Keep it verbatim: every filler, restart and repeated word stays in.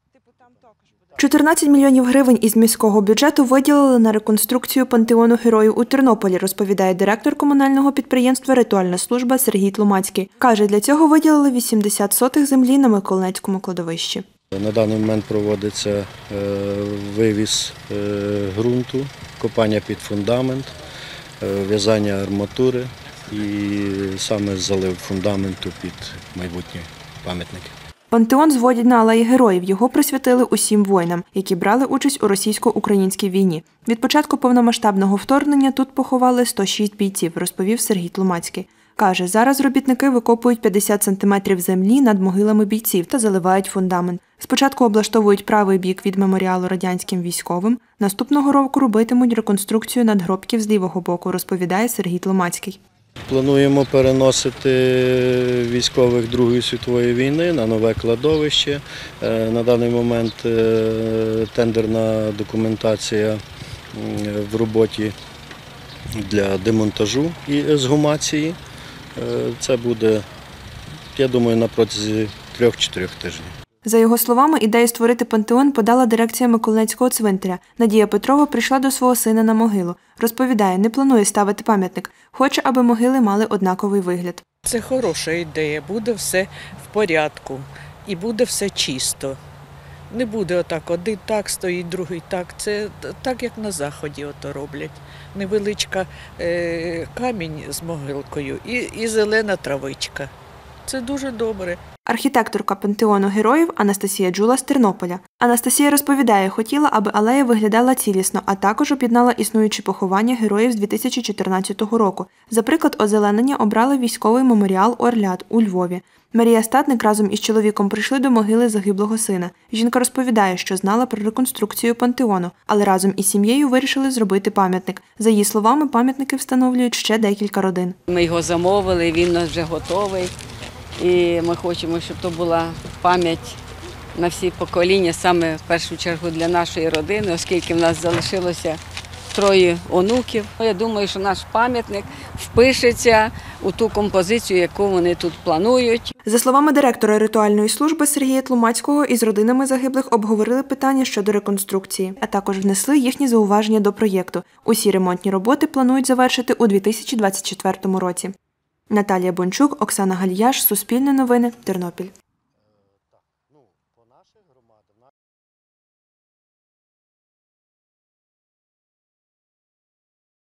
чотирнадцять мільйонів гривень із міського бюджету виділили на реконструкцію пантеону героїв у Тернополі, розповідає директор комунального підприємства «Ритуальна служба» Сергій Тлумацький. Каже, для цього виділили вісімдесят сотих землі на Миколинецькому кладовищі. На даний момент проводиться вивіз ґрунту, копання під фундамент, в'язання арматури і саме залив фундаменту під майбутні пам'ятники. Пантеон зводять на Алеї Героїв. Його присвятили усім воїнам, які брали участь у російсько-українській війні. Від початку повномасштабного вторгнення тут поховали сто шість бійців, розповів Сергій Тлумацький. Каже, зараз робітники викопують п'ятдесят сантиметрів землі над могилами бійців та заливають фундамент. Спочатку облаштовують правий бік від меморіалу радянським військовим, наступного року робитимуть реконструкцію надгробків з лівого боку, розповідає Сергій Тлумацький. Плануємо переносити військових Другої світової війни на нове кладовище. На даний момент тендерна документація в роботі для демонтажу і ексгумації. Це буде, я думаю, на протязі трьох-чотирьох тижнів. За його словами, ідею створити пантеон подала дирекція Миколинецького цвинтаря. Надія Петрова прийшла до свого сина на могилу. Розповідає, не планує ставити пам'ятник. Хоче, аби могили мали однаковий вигляд. Це хороша ідея. Буде все в порядку і буде все чисто. Не буде отак, один так стоїть, другий так. Це так, як на Заході ото роблять. Невеличка е, камінь з могилкою і, і зелена травичка. Це дуже добре. Архітекторка пантеону героїв Анастасія Джула з Тернополя. Анастасія розповідає, хотіла, аби алея виглядала цілісно, а також об'єднала існуючі поховання героїв з дві тисячі чотирнадцятого року. За приклад озеленення обрали військовий меморіал «Орлят» у Львові. Марія Статник разом із чоловіком прийшли до могили загиблого сина. Жінка розповідає, що знала про реконструкцію пантеону, але разом із сім'єю вирішили зробити пам'ятник. За її словами, пам'ятники встановлюють ще декілька родин. Ми його замовили, він у нас вже готовий. І ми хочемо, щоб то була пам'ять на всі покоління, саме в першу чергу для нашої родини, оскільки в нас залишилося троє онуків. Я думаю, що наш пам'ятник впишеться у ту композицію, яку вони тут планують. За словами директора ритуальної служби Сергія Тлумацького, із родинами загиблих обговорили питання щодо реконструкції, а також внесли їхні зауваження до проєкту. Усі ремонтні роботи планують завершити у дві тисячі двадцять четвертому році. Наталія Бончук, Оксана Гальяш, Суспільне новини, Тернопіль.